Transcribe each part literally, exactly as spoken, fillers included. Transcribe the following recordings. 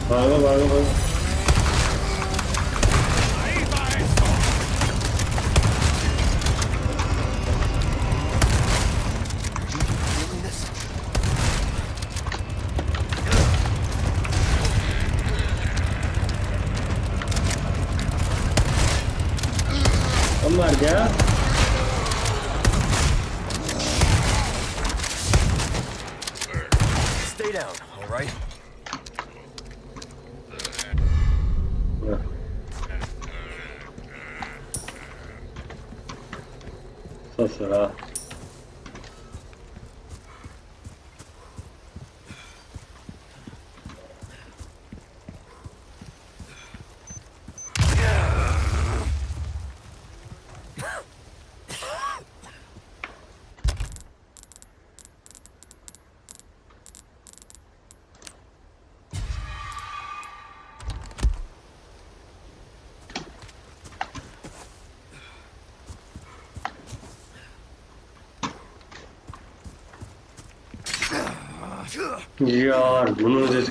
भागो भागो भागो। अब मर गया। Stay down, all right? ससुरा यार दोनों से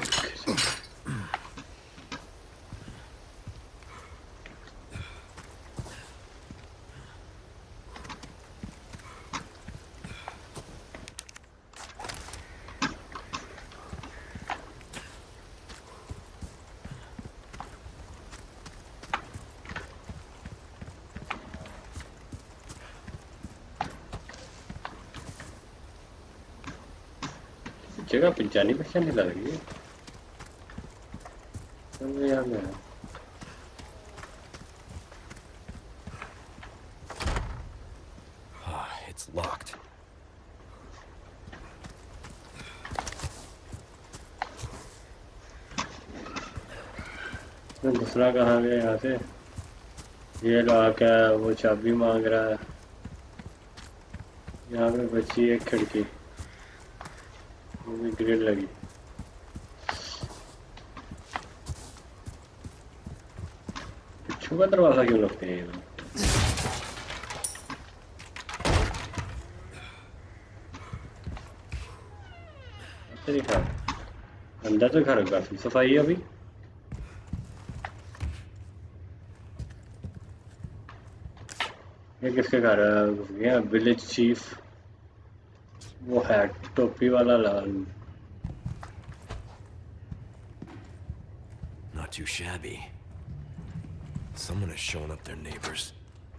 जगह पे जानी पहचानी लग रही है। समझ आ गया। It's locked. दूसरा कहाँ गया यहाँ से? ये लॉक है, वो चाबी मांग रहा है। यहाँ पे बची एक खिड़की, वो भी ग्रिल लगी। पिछू का दरवाजा क्यों लगते हैं ये लोग? तरीका अंदर तो घर काफी सफाई है अभी। ये किसके घर है? विलेज चीफ वो है टोपी वाला लाल। Not too shabby. Someone has shown up their neighbors.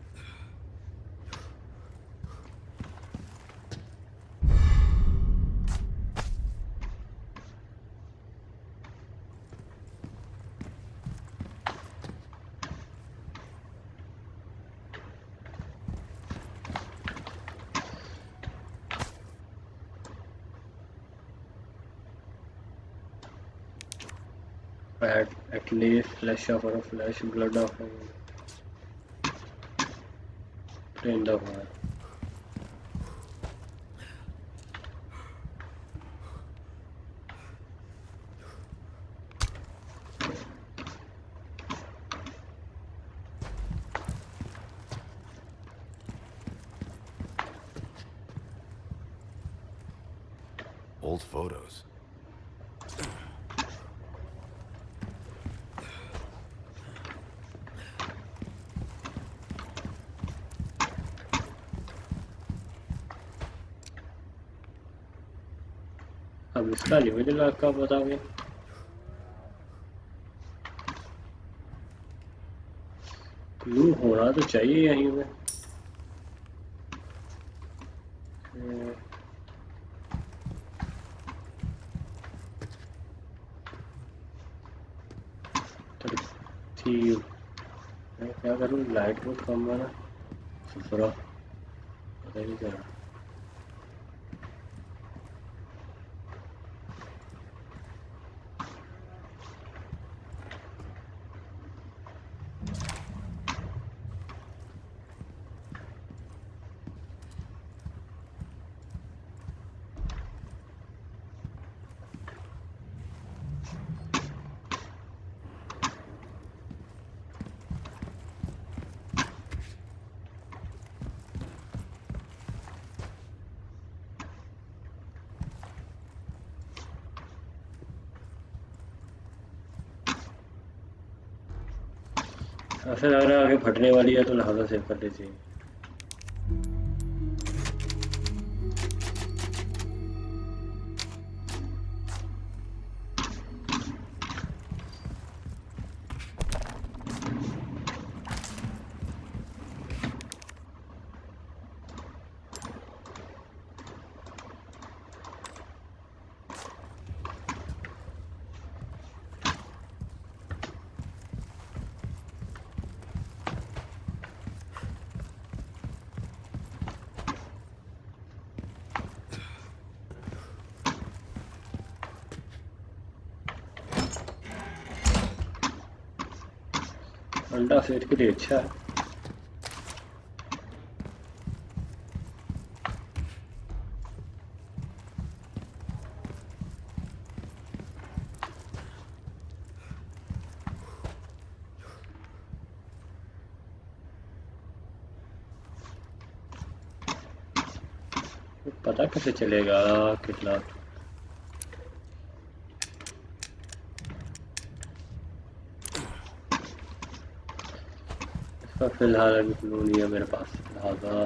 At, at least flesh of a flesh, blood of a plain the fire. Old photos. अब इसका लिमिट लॉक का बताओगे? क्लू होना तो चाहिए यहीं पे। ठीक मैं क्या करूँ? लाइट बहुत कम है ना, सुसरा पता नहीं क्या। ऐसा लग रहा है आगे फटने वाली है तो लिहाजा सेव कर लेते हैं। अंडा सेहत के लिए अच्छा है। पता कैसे चलेगा कितना? इसका फिलहाल अभी क्लू नहीं है मेरे पास, लिहाजा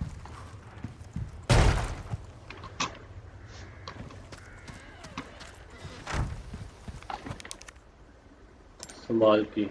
संभाल की।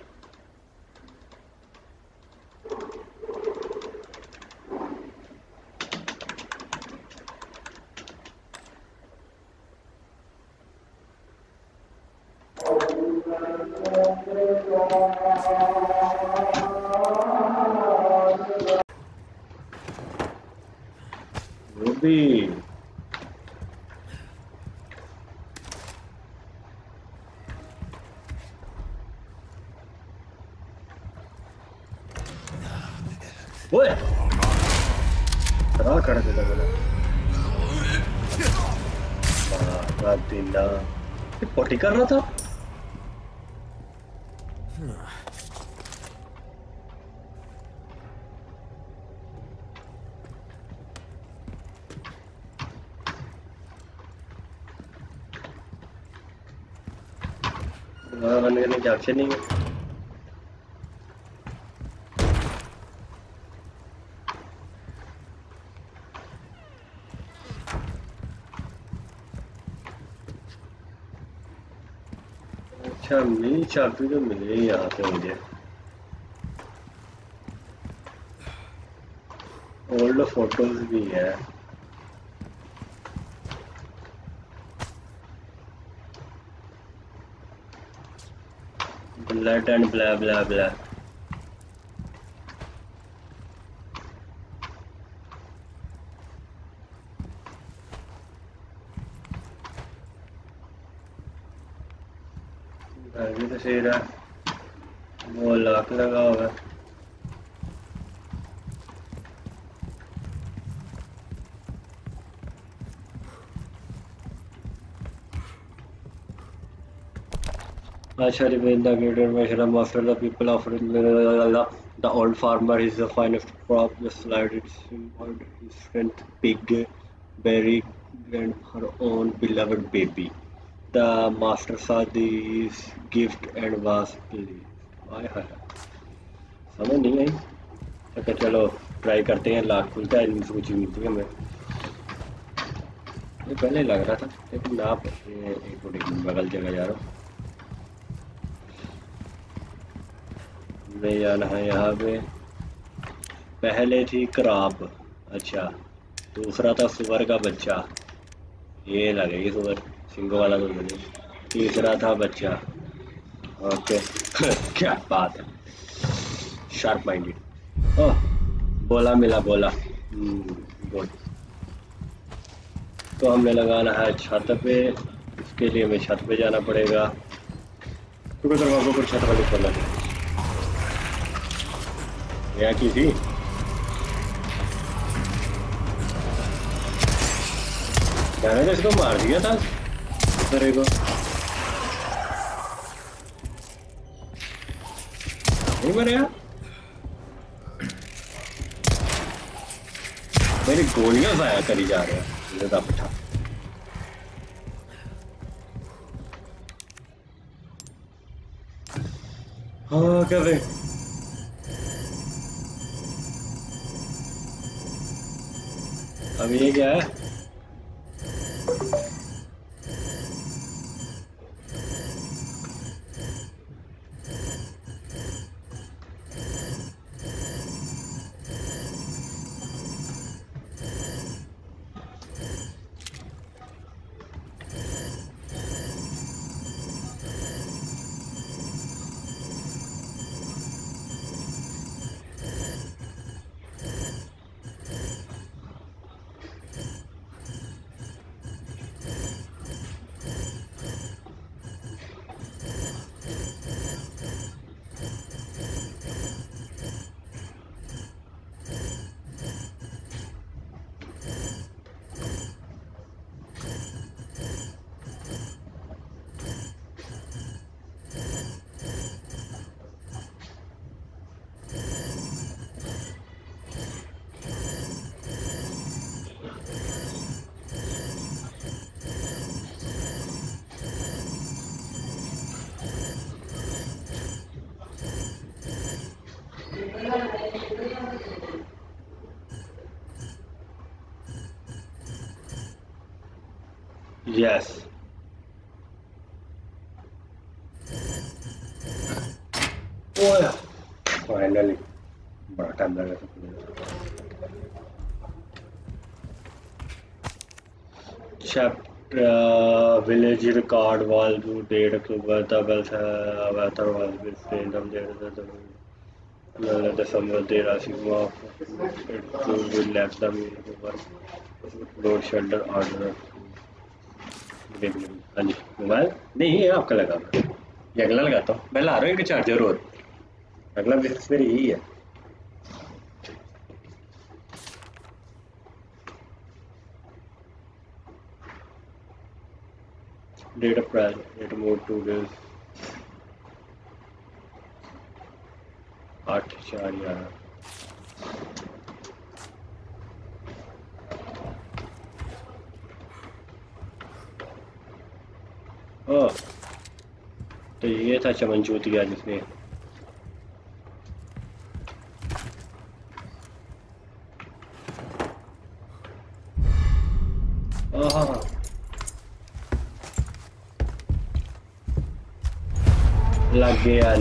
वो भी ओए खड़ा कर देता मैंने। मारा दिला ये पोटी कर रहा था। बनने के क्या अच्छे नहीं है। अच्छा मिनी चाबी तो मिले ही यहाँ से मुझे। ओल्ड फोटोज भी है। Blood and blah blah blah. अभी तो सही रहा, वो लाख लगा होगा। Actually, when the greater measure master the people of the old farmer is the finest crop, the slide its symbol, his strength, big, berry, and her own beloved baby. The master saw this gift and was pleased. हाय हाय समझ नहीं आई। अच्छा चलो try करते हैं, लाख खुलता है इनमें से कुछ मिलती है हमें। ये पहले लग रहा था लेकिन ना एक मिनट बगल जगह जा रहा हूँ। में जाना है यहाँ पे। पहले थी क्राब, अच्छा दूसरा था सुअर का बच्चा, ये लगेगी सुअर सिंगो वाला तो नहीं। तीसरा था बच्चा, ओके क्या बात है, शार्प माइंडेड। ओह बोला मिला बोला, गुड। तो हमने लगाना है छत पे, इसके लिए हमें छत पे जाना पड़ेगा क्योंकि दरवाज़ों को छत वाले खोलना है। क्या की थी मैंने तो इसको मार दिया था दूसरे को, नहीं मरे यार। मेरी गोलियां जाया करी जा रहे हैं ज्यादा पठा। हाँ क्या भाई अब ये क्या है? Yes. ओह फाइनली बड़ा टाइम लगा था। Chapter village record was due date October the wealth weather was within them there the the the summer there are sigma it will let them over load shelter order हाँ जी mobile नहीं ये आपका लगा ये अगला लगाता हूँ मैं ला रहा हूँ एक चार्जर और अगला बिजनेस मेरी यही है date of price date mode two days आठ चार ग्यारह ओह तो ये था चमन चूतिया जिसने ओह लग गया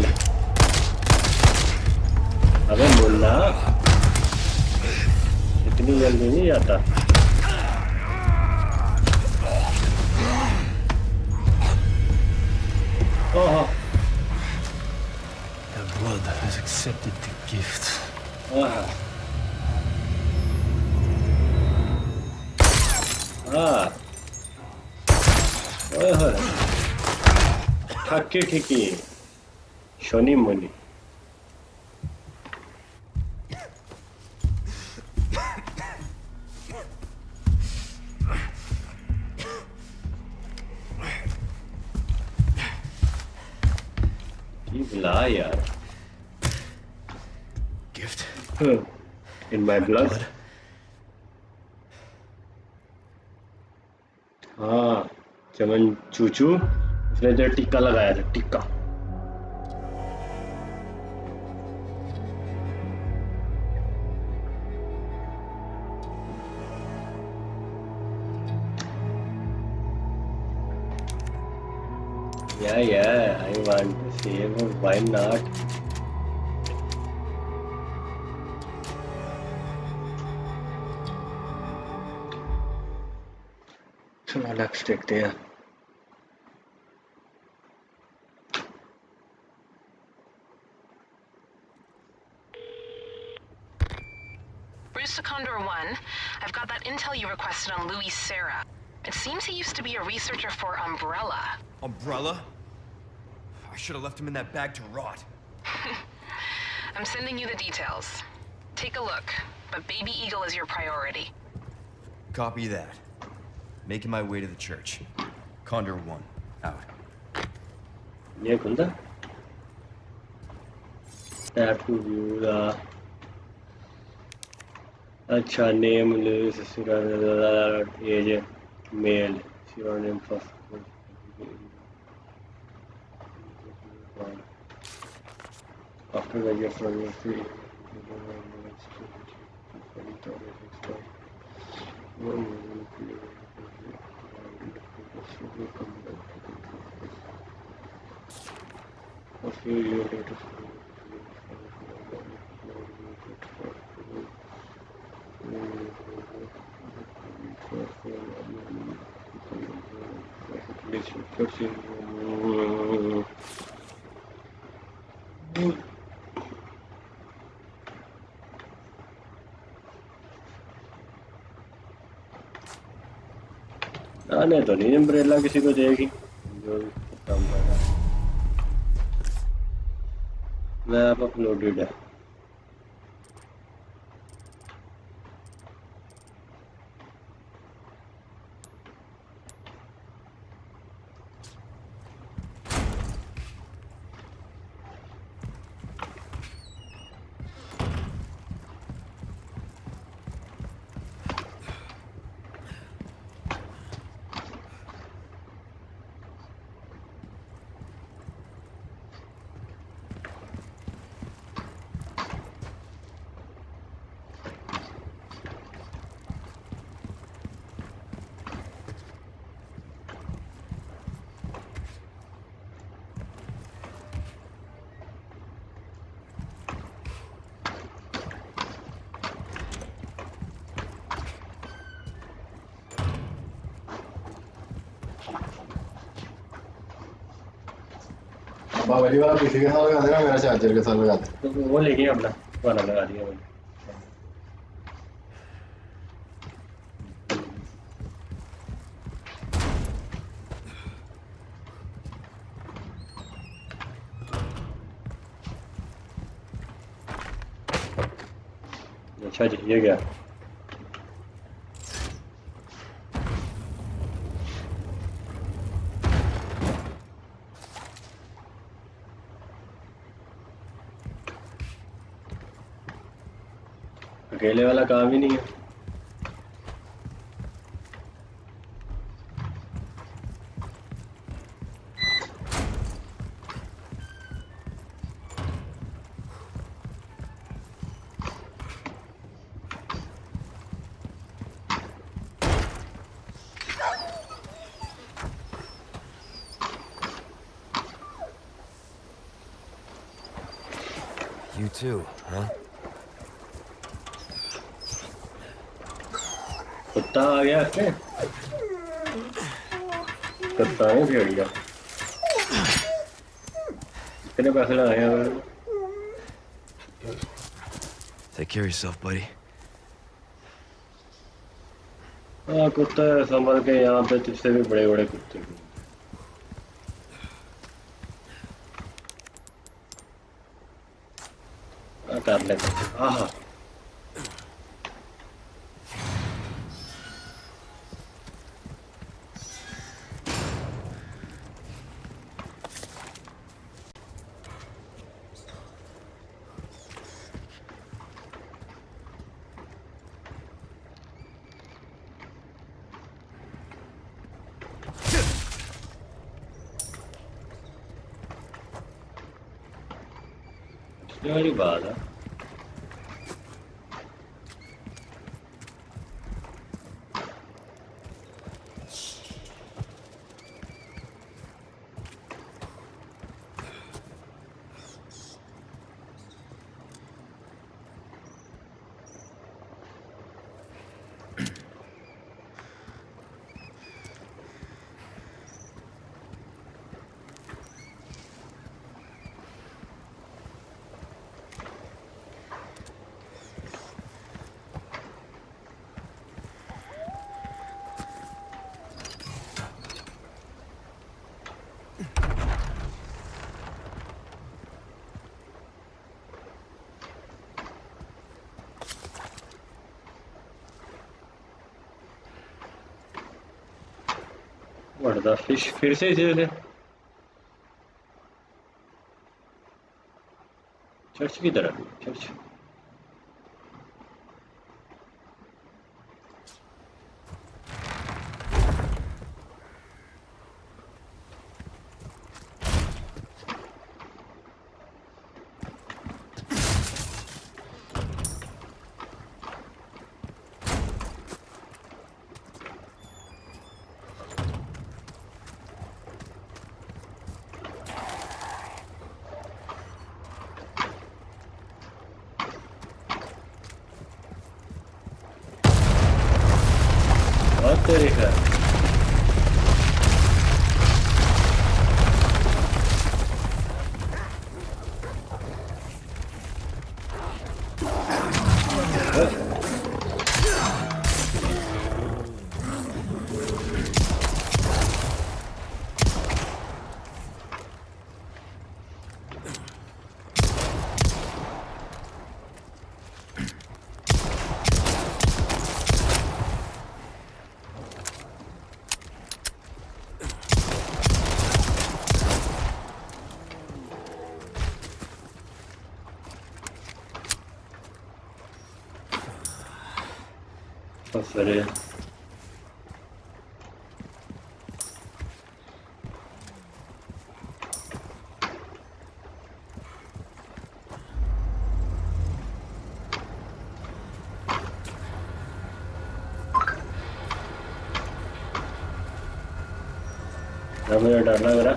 अबे मुन्ना इतनी जल्दी नहीं जाता ओह That blood has accepted the gift. Ah. Ah. Oh. Thaki thiki. Shoni moni. Lie, yaar. Gift. In my blood. हाँ चमन चूचू उसने तो टिक्का लगाया था टिक्का Yeah, yeah, I want to save her. Why not? चलो नेक्स्ट देखते हैं Bruce to Condor One, I've got that intel you requested on Louis Serra. It seems he used to be a researcher for Umbrella. Umbrella? I should have left him in that bag to rot. I'm sending you the details. Take a look, but Baby Eagle is your priority. Copy that. Making my way to the church. Condor One, out. ये खुलता tap to view the अच्छा name list age male pseudonym first after graduate from university A few years later, आने तो नहीं umbrella किसी को देगी जो भी काम कर रहा है। मैप अपलोडेड है। बाबा जी वाला पीसी के साथ लगा देना, मेरा चार्जर के साथ लगा दे। तो वो लेके अपना वाला लगा दिया मैंने। अच्छा जी, ये क्या? अकेले वाला काम ही नहीं है। You too, huh? कुत्ता आ गया है। कुत्ता है भेड़िया। कितने पैसे लगाए हैं? Take care of yourself, buddy. हाँ कुत्ता है, संभल के। यहाँ पे तुझसे भी बड़े बड़े कुत्ते हैं। हाँ कर लेते हैं। हाँ हाँ ये वाली बात है। What the fish? फिर से इसे ले। चर्च की तरफ। चर्च। तो फिर मुझे डर लग रहा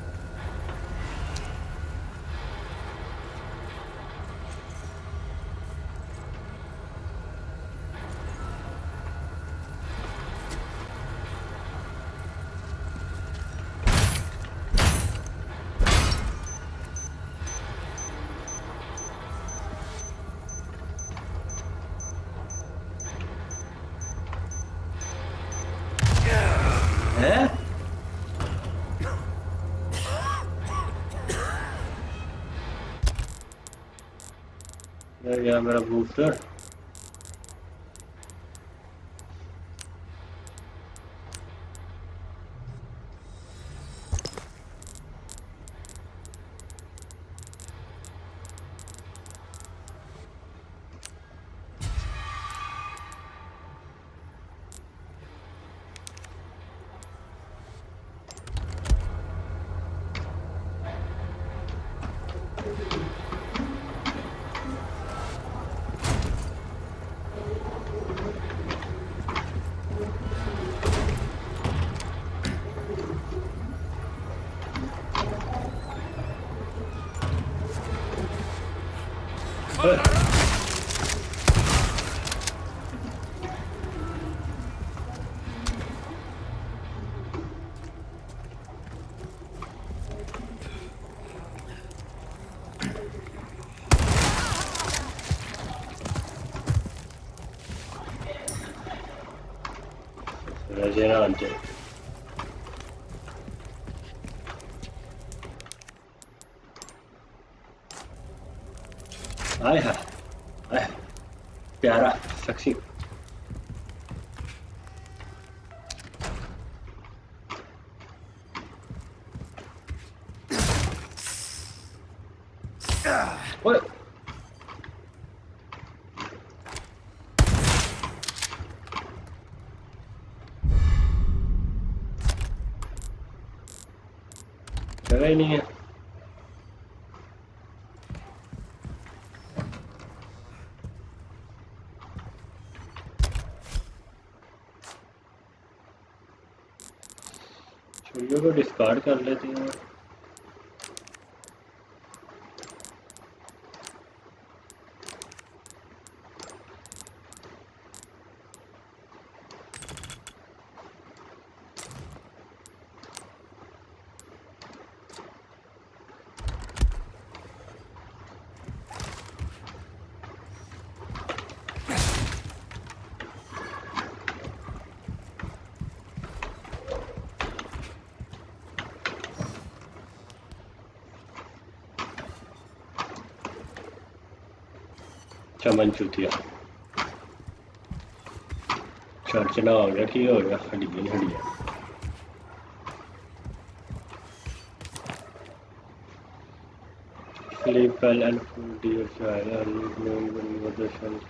है। गया मेरा booster. Regenerante. Ai ha, ai, प्यारा सेक्सी। ओए जगह ही नहीं है। छुरियों को डिस्कार्ड कर लेते हैं। चमन चुतिया चर्चना हो गया की हो गया हड्डियां हड्डियां। Sleep well and food dear child and knowing when the sun.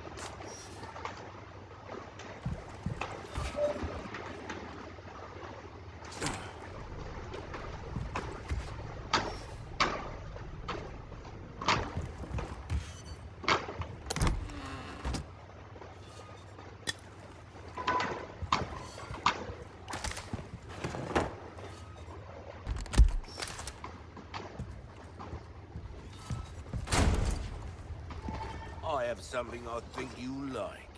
I have something I think you like.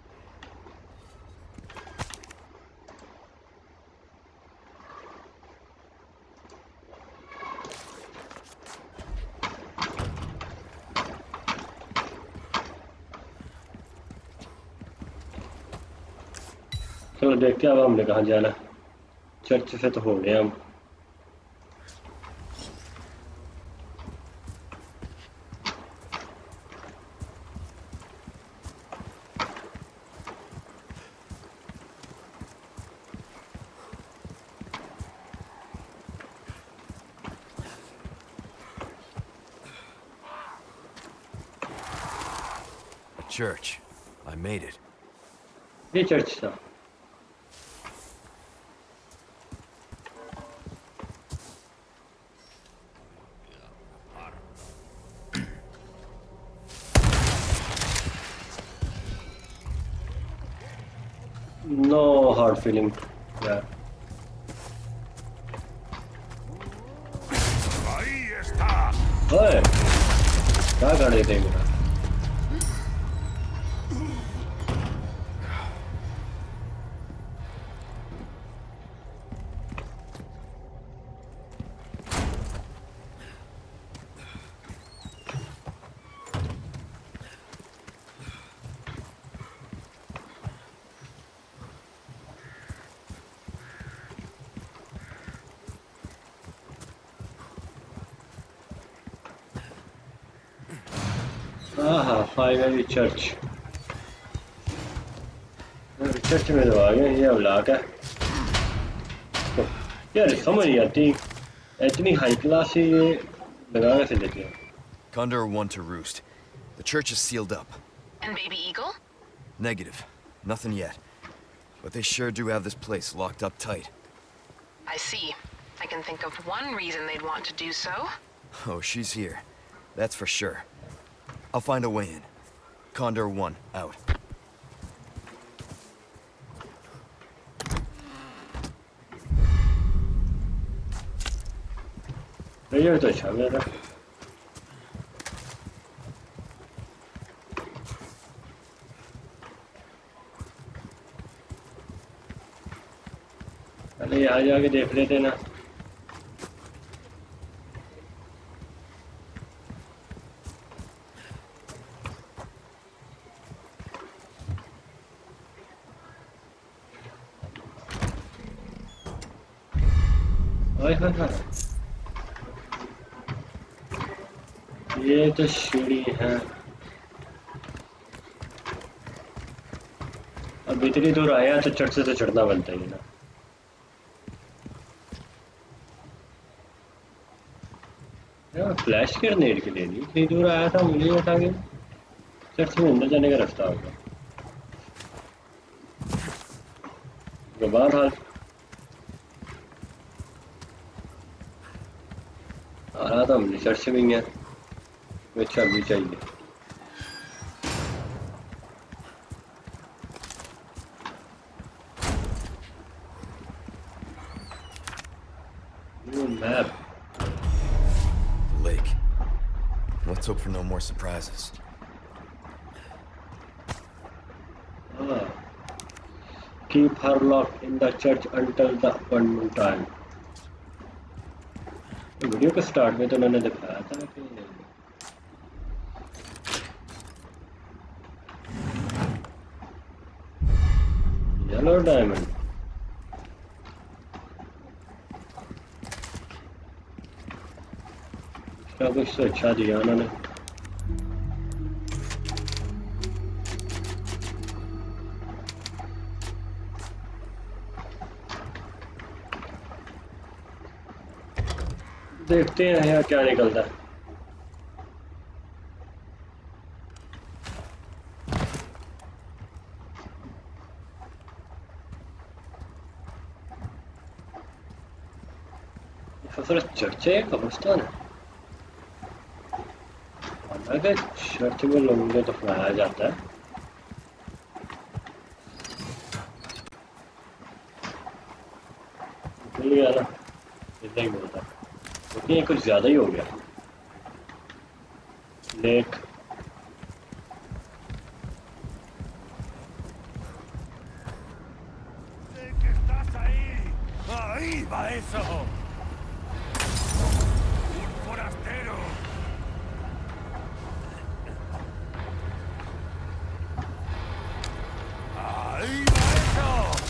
चलो देखते हैं अब हमने कहाँ जाना। चर्च से तो हो गए हम। Church. I made it. ये चर्च था। No hard feeling यार। Ahí está. ओए क्या कर देते हैं मेरा? हाँ फाइनली चर्च। चर्च में तो आ गए। ये ब्लॉक है यार, समझ नहीं आती इतनी हाई क्लास से ये लगा कैसे देते हैं। Condor one to roost. The church is sealed up. And Baby Eagle? Negative. Nothing yet. But they sure do have this place locked up tight. I see. I can think of one reason they'd want to do so. Oh, she's here. That's for sure. I'll find a way in. Condor one, out. ये तो अच्छा मेरा। पहले यहाँ जाके देख लेते ना। हाय हाय हाय, ये तो सीढ़ी है। अब इतनी दूर आया तो चढ़ से तो चढ़ना बनता ही ना। यार फ्लैश ग्रेनेड के लिए नहीं, इतनी दूर आया था, मुझे बता के चर्च में अंदर जाने का रास्ता होगा। गबार हाल आ रहा था, मुझे चर्च में ही है। अच्छा भी चाहिए। New map. Lake. Let's hope for no more surprises. Ah. Keep her locked in the church until the appointment time. Video के स्टार्ट में तो उन्होंने दिखाया था कि येलो डायमंड। इसका कुछ तो अच्छा दिया उन्होंने। देखते हैं यहाँ क्या निकलता है। फसल चर्च है, कब्रिस्तान है। अगर चर्च में लोगों को दफनाया जाता है, मिल गया ना, इतना ही मिलता है। ये कुछ ज्यादा ही हो गया। लेक Ahí va eso. Un forastero. Ahí va eso.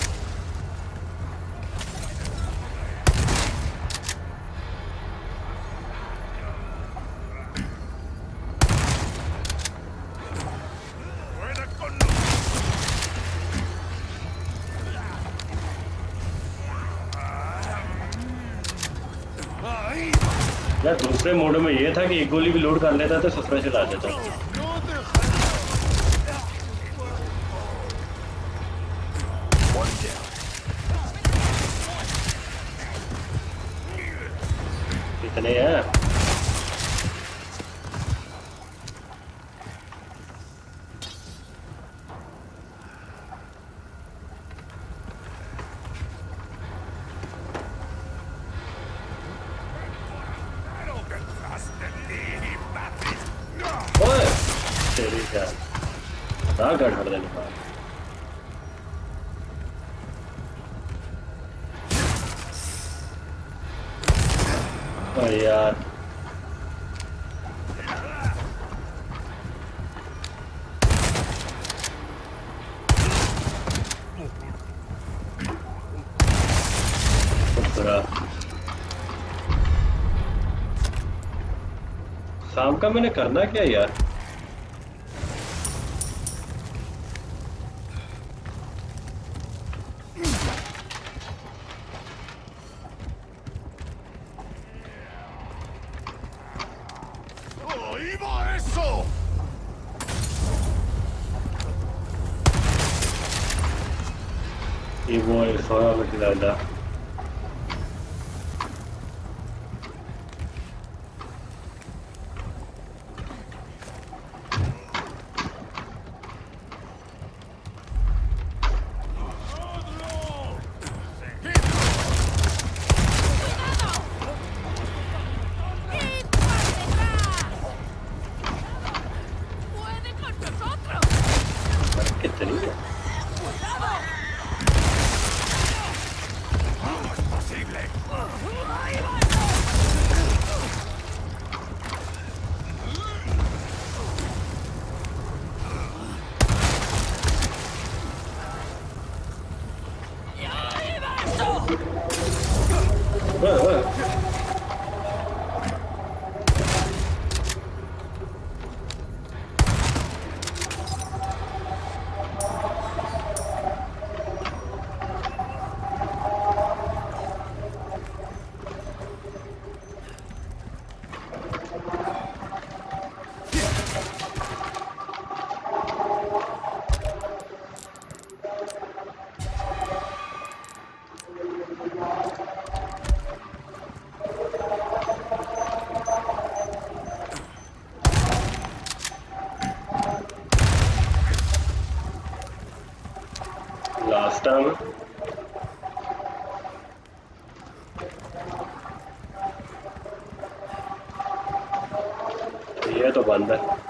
यार दूसरे मोड में ये था कि एक गोली भी लोड कर लेता तो सफरा चला जाता। कितने हैं? ओए तेरी क्या ना गड़ हड़ देने का ओ यार बुरा शाम का मैंने करना क्या यार ये वो सोया में खिलाता कितनी है ओए, ओए। लास्ट टाइम ये तो बंद है